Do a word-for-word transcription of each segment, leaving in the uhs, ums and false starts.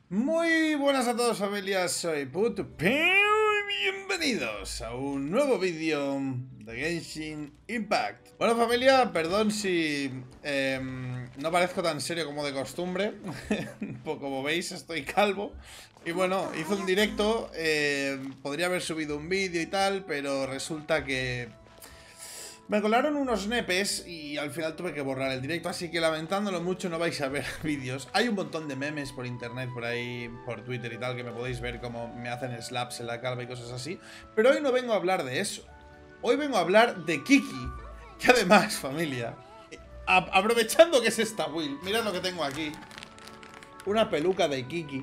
Muy buenas a todos, familias, soy Putupeu y bienvenidos a un nuevo vídeo de Genshin Impact. Bueno, familia, perdón si eh, no parezco tan serio como de costumbre. Como veis, estoy calvo. Y bueno, hice un directo, eh, podría haber subido un vídeo y tal, pero resulta que me colaron unos nepes y al final tuve que borrar el directo, así que lamentándolo mucho no vais a ver vídeos. Hay un montón de memes por internet, por ahí, por Twitter y tal, que me podéis ver cómo me hacen slaps en la calva y cosas así. Pero hoy no vengo a hablar de eso. Hoy vengo a hablar de Kiki, que además, familia, a aprovechando que es esta Will, mirad lo que tengo aquí. Una peluca de Kiki,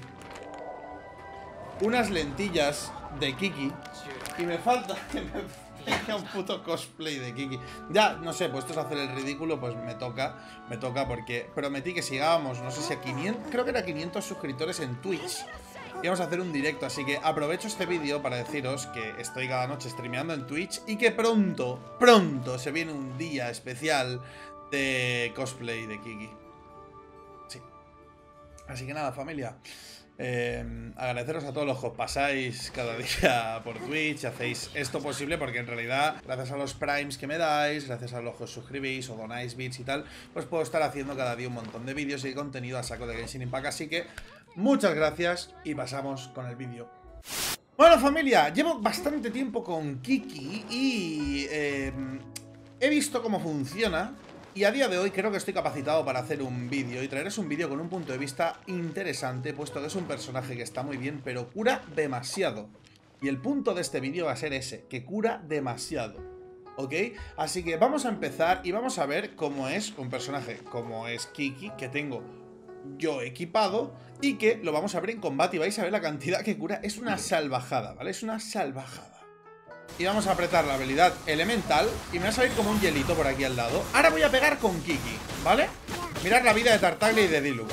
unas lentillas de Kiki, y me falta que me tenga un puto cosplay de Kiki. Ya, no sé, puestos a hacer el ridículo, pues me toca, me toca porque prometí que sigábamos, no sé si a quinientos, creo que era quinientos suscriptores en Twitch. Y vamos a hacer un directo, así que aprovecho este vídeo para deciros que estoy cada noche streameando en Twitch y que pronto, pronto se viene un día especial de cosplay de Kiki. Sí. Así que nada, familia. Eh, agradeceros a todos los que os pasáis cada día por Twitch, hacéis esto posible, porque en realidad, gracias a los primes que me dais, gracias a los que os suscribís o donáis bits y tal, pues puedo estar haciendo cada día un montón de vídeos y contenido a saco de Genshin Impact. Así que muchas gracias y pasamos con el vídeo. Bueno, familia, llevo bastante tiempo con Kiki y eh, he visto cómo funciona. Y a día de hoy creo que estoy capacitado para hacer un vídeo y traeros un vídeo con un punto de vista interesante, puesto que es un personaje que está muy bien, pero cura demasiado. Y el punto de este vídeo va a ser ese, que cura demasiado, ¿ok? Así que vamos a empezar y vamos a ver cómo es un personaje como es Kiki, que tengo yo equipado y que lo vamos a ver en combate y vais a ver la cantidad que cura. Es una salvajada, ¿vale? Es una salvajada. Y vamos a apretar la habilidad elemental y me va a salir como un hielito por aquí al lado. Ahora voy a pegar con Kiki, ¿vale? Mirad la vida de Tartaglia y de Diluc.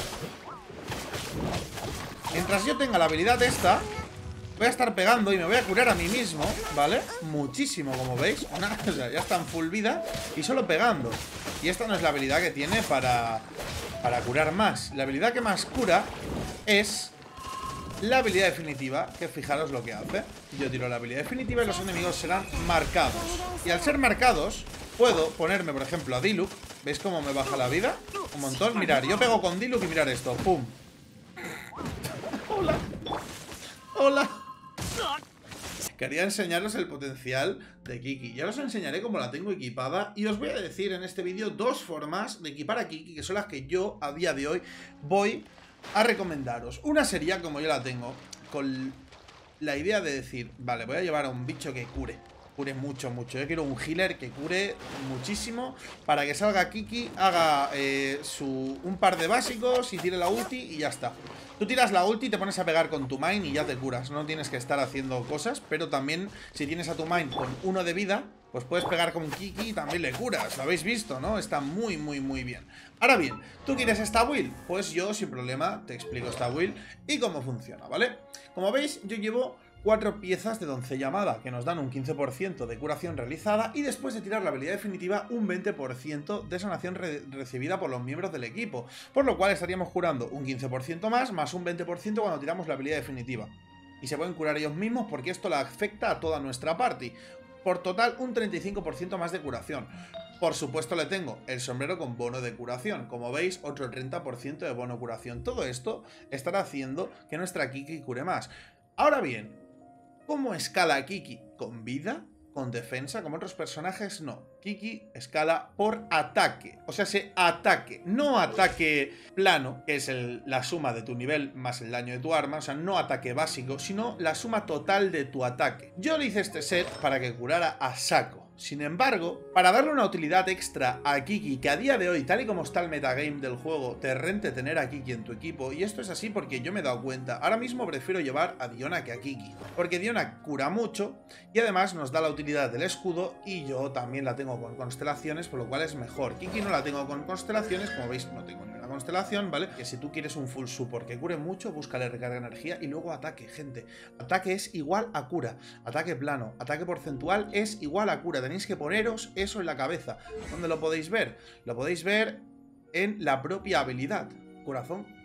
Mientras yo tenga la habilidad esta, voy a estar pegando y me voy a curar a mí mismo, ¿vale? Muchísimo, como veis. Una, o sea, ya está en full vida y solo pegando. Y esta no es la habilidad que tiene para, para curar más. La habilidad que más cura es la habilidad definitiva, que fijaros lo que hace. Yo tiro la habilidad definitiva y los enemigos serán marcados. Y al ser marcados, puedo ponerme, por ejemplo, a Diluc. ¿Veis cómo me baja la vida? Un montón. Mirad, yo pego con Diluc y mirad esto. ¡Pum! ¡Hola! ¡Hola! Quería enseñaros el potencial de Kiki. Ya os enseñaré cómo la tengo equipada. Y os voy a decir en este vídeo dos formas de equipar a Kiki, que son las que yo, a día de hoy, voy a recomendaros. Una sería como yo la tengo, con la idea de decir, vale, voy a llevar a un bicho que cure, cure mucho, mucho. Yo quiero un healer que cure muchísimo para que salga Kiki, haga eh, su, un par de básicos y tire la ulti y ya está. Tú tiras la ulti y te pones a pegar con tu main y ya te curas. No tienes que estar haciendo cosas, pero también si tienes a tu main con uno de vida, pues puedes pegar con Kiki y también le curas. Lo habéis visto, ¿no? Está muy, muy, muy bien. Ahora bien, ¿tú quieres esta build? Pues yo, sin problema, te explico esta build y cómo funciona, ¿vale? Como veis, yo llevo cuatro piezas de doncella amada, que nos dan un quince por ciento de curación realizada y después de tirar la habilidad definitiva, un veinte por ciento de sanación re recibida por los miembros del equipo. Por lo cual estaríamos curando un quince por ciento más, más un veinte por ciento cuando tiramos la habilidad definitiva. Y se pueden curar ellos mismos porque esto la afecta a toda nuestra party. Por total, un treinta y cinco por ciento más de curación. Por supuesto le tengo el sombrero con bono de curación. Como veis, otro treinta por ciento de bono curación. Todo esto estará haciendo que nuestra Kiki cure más. Ahora bien, ¿cómo escala Kiki? ¿Con vida? ¿Con defensa? Como otros personajes, no. Kiki escala por ataque. O sea, ese ataque. No ataque plano, que es el, la suma de tu nivel más el daño de tu arma. O sea, no ataque básico, sino la suma total de tu ataque. Yo le hice este set para que curara a saco. Sin embargo, para darle una utilidad extra a Kiki, que a día de hoy, tal y como está el metagame del juego, te rente tener a Kiki en tu equipo, y esto es así porque yo me he dado cuenta, ahora mismo prefiero llevar a Diona que a Kiki, porque Diona cura mucho, y además nos da la utilidad del escudo, y yo también la tengo con constelaciones, por lo cual es mejor. Kiki no la tengo con constelaciones, como veis no tengo ni una constelación, ¿vale? Que si tú quieres un full support que cure mucho, búscale recarga de energía y luego ataque, gente. Ataque es igual a cura, ataque plano, ataque porcentual es igual a cura. Tenéis que poneros eso en la cabeza. ¿Dónde lo podéis ver? Lo podéis ver en la propia habilidad. Corazón,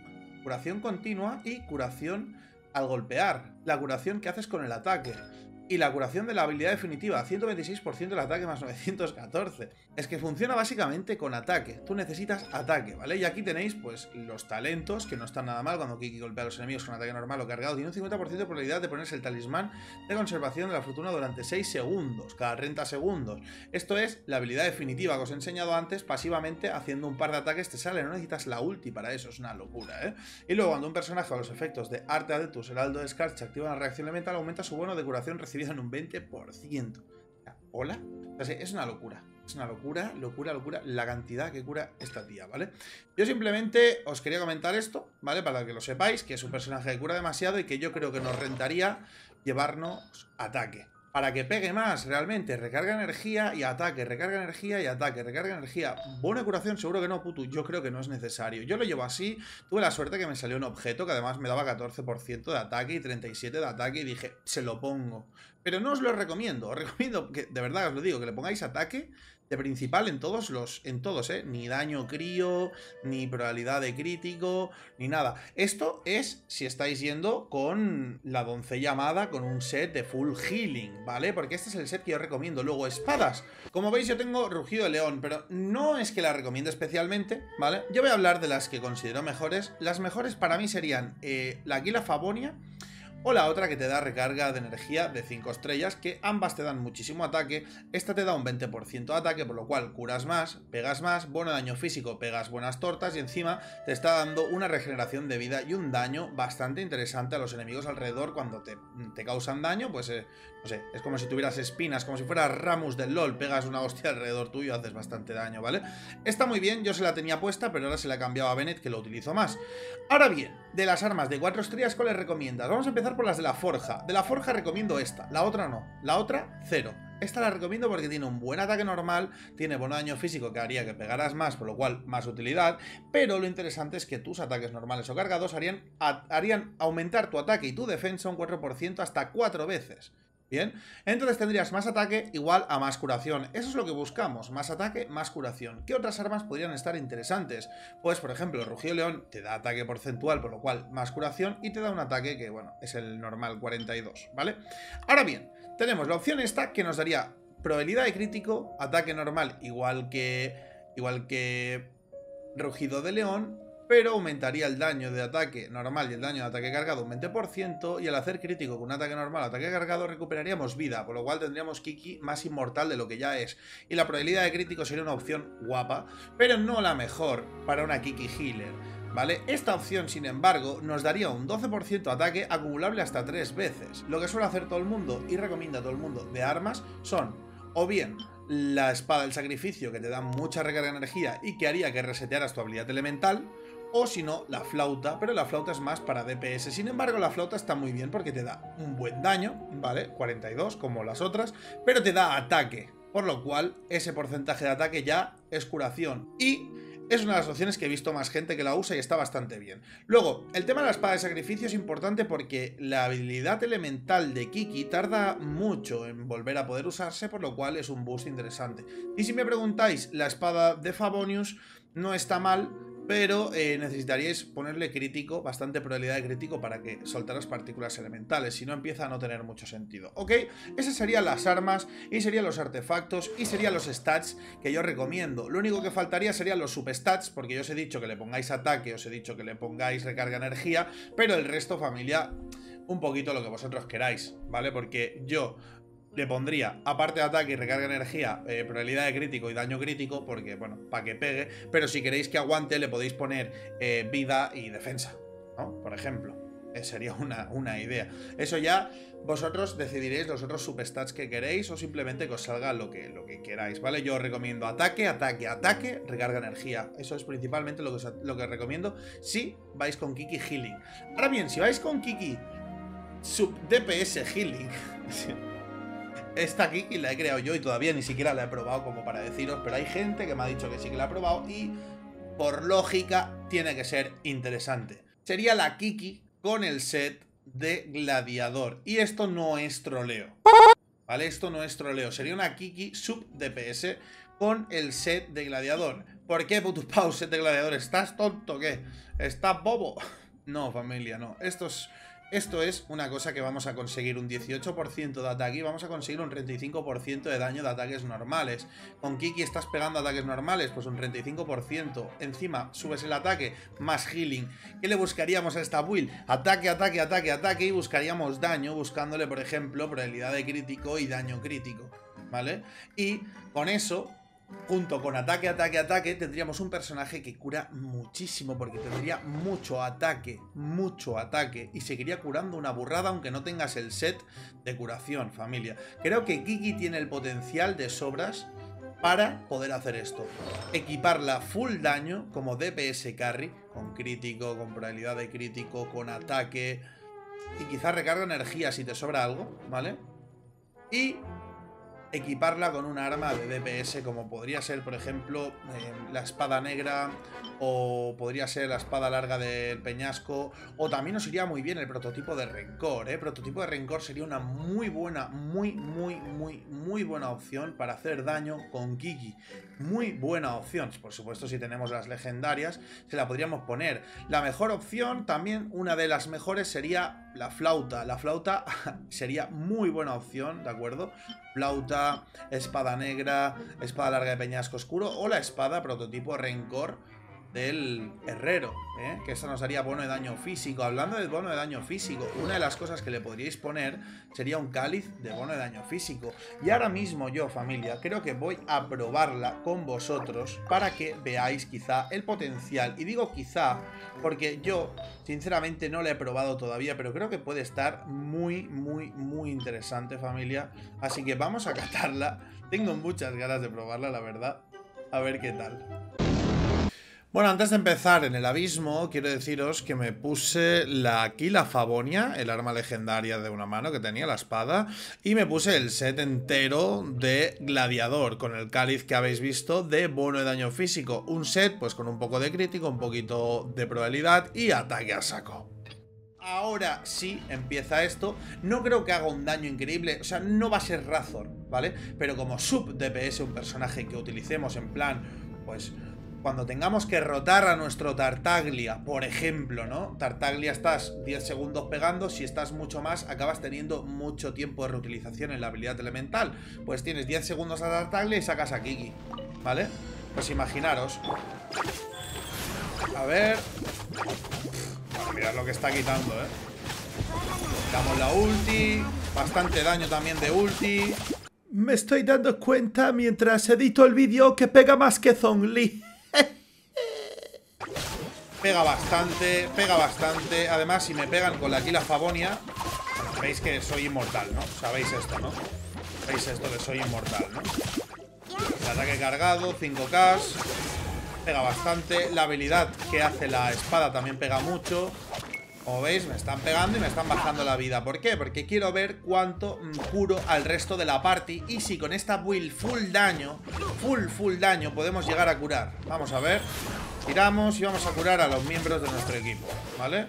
curación continua y curación al golpear. La curación que haces con el ataque. Y la curación de la habilidad definitiva, ciento veintiséis por ciento del ataque más novecientos catorce. Es que funciona básicamente con ataque. Tú necesitas ataque, ¿vale? Y aquí tenéis, pues, los talentos, que no están nada mal cuando Kiki golpea a los enemigos con ataque normal o cargado. Tiene un cincuenta por ciento de probabilidad de ponerse el talismán de conservación de la fortuna durante seis segundos, cada treinta segundos. Esto es la habilidad definitiva que os he enseñado antes, pasivamente haciendo un par de ataques te sale. No necesitas la ulti para eso, es una locura, ¿eh? Y luego cuando un personaje a los efectos de Arte Adeptus, Heraldo de Scarcha, activa una reacción elemental, aumenta su bono de curación recibido en un veinte por ciento. ¿Hola? O sea, es una locura. Es una locura, locura, locura la cantidad que cura esta tía, ¿vale? Yo simplemente os quería comentar esto, ¿vale? Para que lo sepáis, que es un personaje que cura demasiado y que yo creo que nos rentaría llevarnos ataque. Para que pegue más, realmente. Recarga energía y ataque, recarga energía y ataque, recarga energía. Buena curación, seguro que no, puto. Yo creo que no es necesario. Yo lo llevo así. Tuve la suerte que me salió un objeto que además me daba catorce por ciento de ataque y treinta y siete por ciento de ataque. Y dije, se lo pongo. Pero no os lo recomiendo. Os recomiendo que, de verdad os lo digo, que le pongáis ataque de principal en todos los, en todos, ¿eh? Ni daño crío, ni probabilidad de crítico, ni nada. Esto es si estáis yendo con la doncella amada, con un set de full healing, ¿vale? Porque este es el set que yo recomiendo. Luego, espadas. Como veis, yo tengo Rugido de León, pero no es que la recomiende especialmente, ¿vale? Yo voy a hablar de las que considero mejores. Las mejores para mí serían eh, la Aquila Favonia o la otra que te da recarga de energía de cinco estrellas, que ambas te dan muchísimo ataque. Esta te da un veinte por ciento de ataque, por lo cual curas más, pegas más, bono de daño físico, pegas buenas tortas y encima te está dando una regeneración de vida y un daño bastante interesante a los enemigos alrededor cuando te, te causan daño. Pues eh, no sé, es como si tuvieras espinas, como si fuera Ramus del LoL, pegas una hostia alrededor tuyo, haces bastante daño, ¿vale? Está muy bien, yo se la tenía puesta, pero ahora se la he cambiado a Bennett, que lo utilizo más. Ahora bien, de las armas de cuatro estrellas, ¿cuáles recomiendas? Vamos a empezar por las de la forja. De la forja recomiendo esta, la otra no. La otra, cero. Esta la recomiendo porque tiene un buen ataque normal, tiene buen daño físico que haría que pegaras más, por lo cual más utilidad, pero lo interesante es que tus ataques normales o cargados harían, harían aumentar tu ataque y tu defensa un cuatro por ciento hasta cuatro veces. Bien, entonces tendrías más ataque igual a más curación. Eso es lo que buscamos, más ataque, más curación. ¿Qué otras armas podrían estar interesantes? Pues, por ejemplo, Rugido León te da ataque porcentual, por lo cual más curación, y te da un ataque que, bueno, es el normal cuarenta y dos, ¿vale? Ahora bien, tenemos la opción esta que nos daría probabilidad de crítico, ataque normal igual que, igual que Rugido de León, pero aumentaría el daño de ataque normal y el daño de ataque cargado un veinte por ciento, y al hacer crítico con un ataque normal o ataque cargado recuperaríamos vida, por lo cual tendríamos Kiki más inmortal de lo que ya es. Y la probabilidad de crítico sería una opción guapa, pero no la mejor para una Kiki healer, ¿vale? Esta opción, sin embargo, nos daría un doce por ciento de ataque acumulable hasta tres veces. Lo que suele hacer todo el mundo y recomienda a todo el mundo de armas son, o bien la espada del sacrificio, que te da mucha recarga de energía y que haría que resetearas tu habilidad elemental, o si no, la flauta, pero la flauta es más para D P S. Sin embargo, la flauta está muy bien porque te da un buen daño, ¿vale? cuarenta y dos como las otras, pero te da ataque, por lo cual ese porcentaje de ataque ya es curación. Y es una de las opciones que he visto más gente que la usa y está bastante bien. Luego, el tema de la espada de sacrificio es importante porque la habilidad elemental de Kiki tarda mucho en volver a poder usarse, por lo cual es un boost interesante. Y si me preguntáis, la espada de Favonius no está mal, pero eh, necesitaríais ponerle crítico, bastante probabilidad de crítico para que soltaras partículas elementales, si no empieza a no tener mucho sentido, ¿ok? Esas serían las armas, y serían los artefactos, y serían los stats que yo recomiendo. Lo único que faltaría serían los substats, porque yo os he dicho que le pongáis ataque, os he dicho que le pongáis recarga energía, pero el resto, familia, un poquito lo que vosotros queráis, ¿vale? Porque yo le pondría, aparte de ataque y recarga de energía, eh, probabilidad de crítico y daño crítico, porque, bueno, para que pegue, pero si queréis que aguante, le podéis poner eh, vida y defensa, ¿no? Por ejemplo. Eh, sería una, una idea. Eso ya vosotros decidiréis los otros substats que queréis o simplemente que os salga lo que, lo que queráis, ¿vale? Yo os recomiendo ataque, ataque, ataque, recarga energía. Eso es principalmente lo que, os, lo que os recomiendo si vais con Kiki Healing. Ahora bien, si vais con Kiki sub D P S Healing... Esta Kiki la he creado yo y todavía ni siquiera la he probado como para deciros, pero hay gente que me ha dicho que sí que la ha probado y por lógica tiene que ser interesante. Sería la Kiki con el set de gladiador, y esto no es troleo, ¿vale? Esto no es troleo, sería una Kiki sub D P S con el set de gladiador. ¿Por qué, puto pau, set de gladiador? ¿Estás tonto o qué? ¿Estás bobo? No, familia, no. Esto es, esto es una cosa que vamos a conseguir un dieciocho por ciento de ataque y vamos a conseguir un treinta y cinco por ciento de daño de ataques normales. Con Kiki estás pegando ataques normales, pues un treinta y cinco por ciento. Encima subes el ataque, más healing. ¿Qué le buscaríamos a esta build? Ataque, ataque, ataque, ataque y buscaríamos daño, buscándole, por ejemplo, probabilidad de crítico y daño crítico, ¿vale? Y con eso, junto con ataque, ataque, ataque, tendríamos un personaje que cura muchísimo, porque tendría mucho ataque, mucho ataque, y seguiría curando una burrada aunque no tengas el set de curación, familia. Creo que Kiki tiene el potencial de sobras para poder hacer esto. Equiparla full daño como D P S carry, con crítico, con probabilidad de crítico, con ataque, y quizás recarga energía si te sobra algo, ¿vale? Y equiparla con un arma de D P S como podría ser, por ejemplo, eh, la espada negra, o podría ser la espada larga del peñasco, o también nos iría muy bien el prototipo de Rencor, ¿eh? Prototipo de Rencor sería una muy buena, muy, muy, muy, muy buena opción para hacer daño con Kiki. Muy buena opción. Por supuesto, si tenemos las legendarias, se la podríamos poner. La mejor opción, también una de las mejores, sería la flauta. La flauta sería muy buena opción, ¿de acuerdo? Flauta, espada negra, espada larga de peñasco oscuro, o la espada prototipo Rencor del herrero, ¿eh? Que esta nos daría bono de daño físico. Hablando del bono de daño físico, una de las cosas que le podríais poner sería un cáliz de bono de daño físico. Y ahora mismo yo, familia, creo que voy a probarla con vosotros para que veáis quizá el potencial. Y digo quizá porque yo sinceramente no la he probado todavía, pero creo que puede estar muy, muy, muy interesante, familia. Así que vamos a catarla. Tengo muchas ganas de probarla, la verdad. A ver qué tal. Bueno, antes de empezar en el abismo, quiero deciros que me puse la, aquí la Favonia, el arma legendaria de una mano que tenía, la espada, y me puse el set entero de gladiador, con el cáliz que habéis visto de bono de daño físico. Un set pues con un poco de crítico, un poquito de probabilidad y ataque a saco. Ahora sí empieza esto. No creo que haga un daño increíble, o sea, no va a ser Razor, ¿vale? Pero como sub D P S, un personaje que utilicemos en plan, pues cuando tengamos que rotar a nuestro Tartaglia, por ejemplo, ¿no? Tartaglia estás diez segundos pegando, si estás mucho más, acabas teniendo mucho tiempo de reutilización en la habilidad elemental. Pues tienes diez segundos a Tartaglia y sacas a Kiki, ¿vale? Pues imaginaros. A ver. Bueno, mirad lo que está quitando, ¿eh? Damos la ulti. Bastante daño también de ulti. Me estoy dando cuenta mientras edito el vídeo que pega más que Zhongli. Pega bastante, pega bastante. Además, si me pegan con la aquí la Favonia, bueno, veis que soy inmortal, ¿no? Sabéis esto, ¿no? Veis esto de soy inmortal, ¿no? El ataque cargado, cinco K. Pega bastante. La habilidad que hace la espada también pega mucho. Como veis, me están pegando y me están bajando la vida. ¿Por qué? Porque quiero ver cuánto curo al resto de la party. Y si con esta build full daño, full, full daño, podemos llegar a curar. Vamos a ver. Tiramos y vamos a curar a los miembros de nuestro equipo, ¿vale?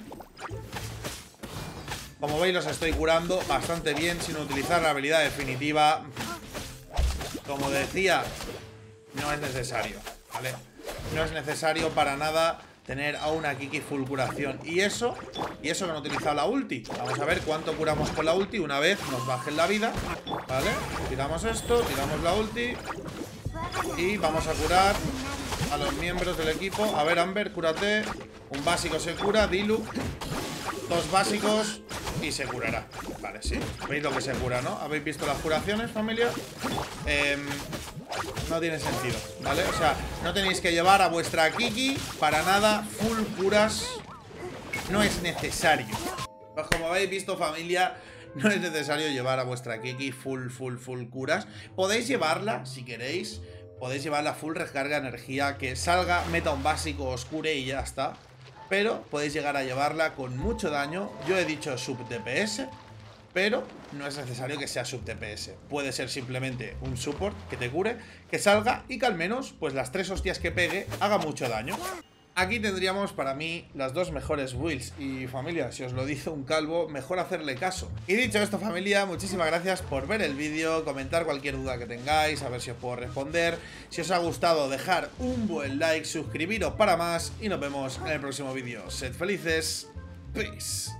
Como veis, los estoy curando bastante bien sin utilizar la habilidad definitiva. Como decía, no es necesario, ¿vale? No es necesario para nada tener a una Kiki full curación. Y eso, y eso que no he utilizado la ulti. Vamos a ver cuánto curamos con la ulti una vez nos bajen la vida, ¿vale? Tiramos esto, tiramos la ulti y vamos a curar a los miembros del equipo. A ver, Amber, cúrate. Un básico se cura, Diluc. Dos básicos y se curará. Vale, sí. ¿Veis lo que se cura, no? ¿Habéis visto las curaciones, familia? Eh, no tiene sentido, ¿vale? O sea, no tenéis que llevar a vuestra Kiki para nada full curas. No es necesario. Pues como habéis visto, familia, no es necesario llevar a vuestra Kiki full, full, full curas. Podéis llevarla, si queréis. Podéis llevarla full recarga de energía, que salga, meta un básico, os cure y ya está. Pero podéis llegar a llevarla con mucho daño. Yo he dicho sub D P S, pero no es necesario que sea sub D P S. Puede ser simplemente un support que te cure, que salga y que al menos, pues las tres hostias que pegue, haga mucho daño. Aquí tendríamos para mí las dos mejores builds. Y familia, si os lo dice un calvo, mejor hacerle caso. Y dicho esto, familia, muchísimas gracias por ver el vídeo. Comentar cualquier duda que tengáis, a ver si os puedo responder. Si os ha gustado, dejar un buen like, suscribiros para más. Y nos vemos en el próximo vídeo. Sed felices. Peace.